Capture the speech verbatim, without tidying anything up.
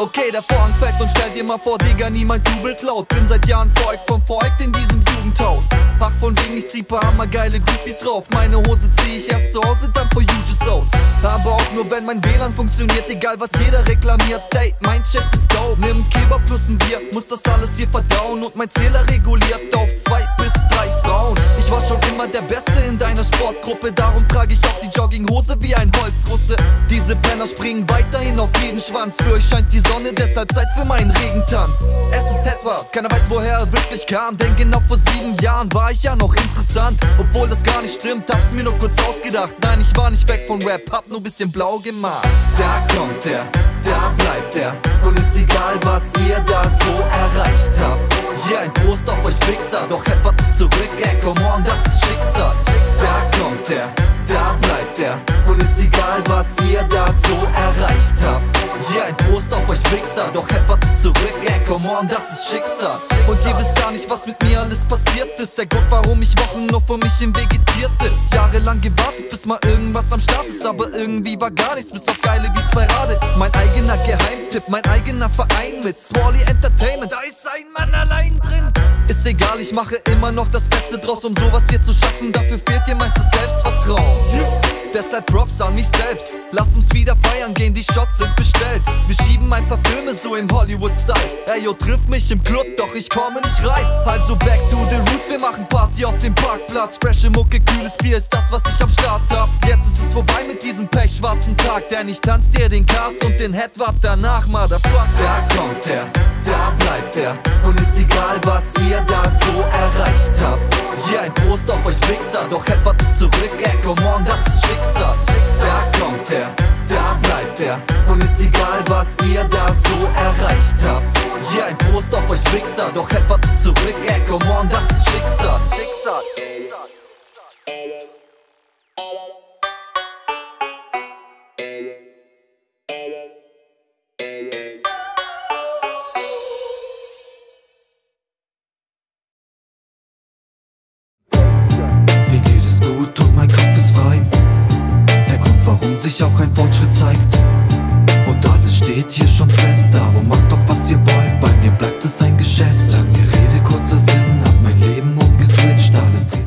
Okay, der Vorhang fällt und stell dir mal vor, Digga, niemand Jubel klaut. Bin seit Jahren verfolgt vom Volk in diesem Jugendhaus. Ach, von wegen ich zieh paar hammergeile Groupies drauf. Meine Hose zieh ich erst zu Hause, dann vor Juges aus. Aber auch nur wenn mein W L A N funktioniert, egal was jeder reklamiert. Ey, mein Chat ist dope, nimm Kebab plus ein Bier, muss das alles hier verdauen und mein Zähler reguliert auf zwei bis drei Frauen. Ich war schon immer der Beste in deiner Sportgruppe, darum trage ich auch die Jogginghose wie ein Holzrusse. Diese Penner springen weiterhin auf jeden Schwanz, für euch scheint die Sonne, deshalb Zeit für meinen Regentanz. Es ist Edward, keiner weiß woher er wirklich kam, denn genau vor sieben Jahren war ich ja noch interessant. Obwohl das gar nicht stimmt, hab's mir nur kurz ausgedacht. Nein, ich war nicht weg von Rap, hab nur bisschen blau gemacht. Da kommt er, da bleibt er, und ist egal was ihr da so erreicht habt. Yeah, ein Prost auf euch Fixer, doch Edward ist zurück, ey, come on, das ist Schicksal. Da kommt er, da bleibt er, und ist egal was ihr da so erreicht habt. Yeah, ein Prost auf euch Fixer, doch Edward ist zurück, ey, come on, das ist Schicksal. Und ihr wisst gar nicht, was mit mir alles passiert ist. Der Grund, warum ich Wochen nur für mich hin vegetierte. Jahrelang gewartet, bis mal irgendwas am Start ist, aber irgendwie war gar nichts, bis auf geile Beats bei Rade. Mein eigener Geheimtipp, mein eigener Verein mit Swally Entertainment, da ist ein Mann allein drin. Ist egal, ich mache immer noch das Beste draus, um sowas hier zu schaffen, dafür fehlt dir meist das Selbstvertrauen. Deshalb Props an mich selbst, lass uns wieder feiern gehen, die Shots sind bestellt. Wir schieben ein paar Filme so im Hollywood-Style. Ey, yo, triff mich im Club, doch ich komme nicht rein. Also back to the roots, wir machen Party auf dem Parkplatz. Frische Mucke, kühles Bier ist das, was ich am Start hab. Jetzt ist es vorbei mit diesem pechschwarzen Tag, denn ich tanz dir den Cast und den Headwart danach, motherfucker. Da kommt er, da bleibt er, und ist egal was ihr da so erreicht habt. Yeah, ein Prost auf euch Fixer, doch Edward ist zurück, ey, come on, das ist Schicksal. Da kommt er, da bleibt er, und ist egal was ihr da so erreicht habt. Yeah, ein Prost auf euch Fixer, doch Edward ist zurück, ey, come on, das ist Schicksal. Schicksal. Und mein Kopf ist frei, der Grund, warum sich auch ein Fortschritt zeigt. Und alles steht hier schon fest, darum macht doch was ihr wollt, bei mir bleibt es ein Geschäft. Lange Rede, kurzer Sinn, hab mein Leben umgeswitcht, alles